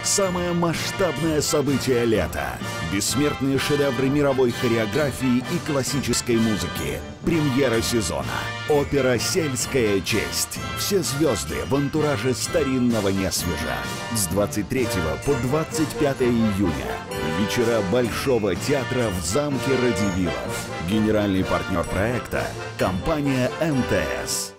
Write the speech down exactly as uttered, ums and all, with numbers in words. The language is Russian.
Самое масштабное событие лета. Бессмертные шедевры мировой хореографии и классической музыки. Премьера сезона. Опера «Сельская честь». Все звезды в антураже старинного несвежа. С двадцать третьего по двадцать пятое июня. Вечера Большого театра в замке Радивилов. Генеральный партнер проекта – компания эм тэ эс.